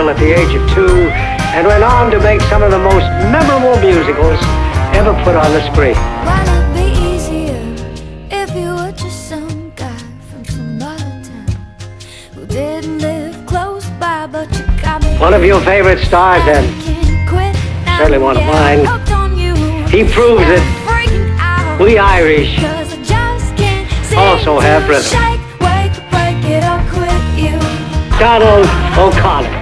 vaudeville at the age of 2 and went on to make some of the most memorable musicals ever put on the screen. Why not be easier if you were just some guy from some other town who didn't live close by, but you got me. One of your favorite stars, and certainly one of mine. He proves that we Irish also have rhythm. Donald O'Connor.